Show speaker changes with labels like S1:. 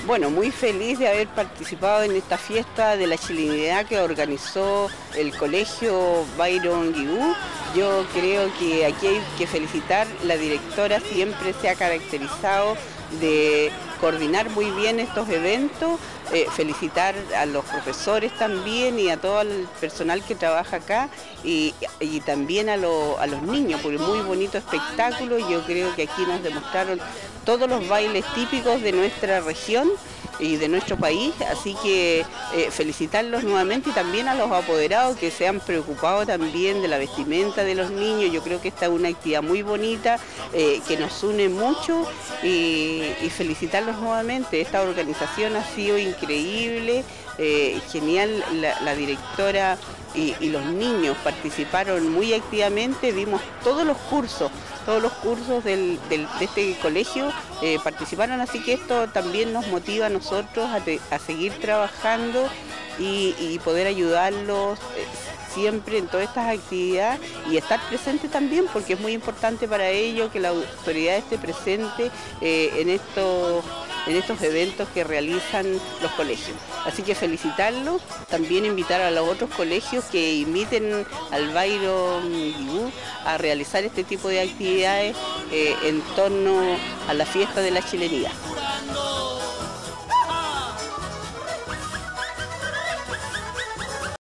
S1: Bueno, muy feliz de haber participado en esta fiesta de la chilenidad que organizó el Colegio Byron Guibú. Yo creo que aquí hay que felicitar, la directora siempre se ha caracterizado de coordinar muy bien estos eventos, felicitar a los profesores también y a todo el personal que trabaja acá y también a los niños, por el muy bonito espectáculo. Yo creo que aquí nos demostraron todos los bailes típicos de nuestra región y de nuestro país, así que felicitarlos nuevamente y también a los apoderados que se han preocupado también de la vestimenta de los niños. Yo creo que esta es una actividad muy bonita que nos une mucho y felicitarlos nuevamente. Esta organización ha sido increíble, genial, la directora y los niños participaron muy activamente, vimos todos los cursos de este colegio participaron, así que esto también nos motiva a nosotros a seguir trabajando y poder ayudarlos siempre en todas estas actividades y estar presente también, porque es muy importante para ellos que la autoridad esté presente en estos eventos que realizan los colegios. Así que felicitarlos, también invitar a los otros colegios que inviten al Byron Guibú a realizar este tipo de actividades en torno a la fiesta de la chilenidad.